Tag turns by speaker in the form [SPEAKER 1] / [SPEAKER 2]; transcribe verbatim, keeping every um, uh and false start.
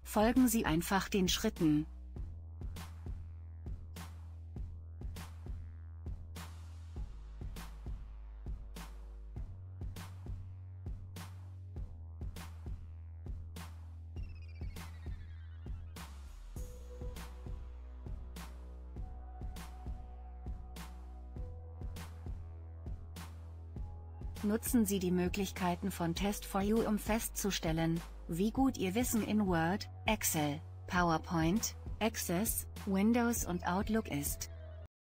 [SPEAKER 1] Folgen Sie einfach den Schritten. Nutzen Sie die Möglichkeiten von Test for You, um festzustellen, wie gut Ihr Wissen in Word, Excel, PowerPoint, Access, Windows und Outlook ist.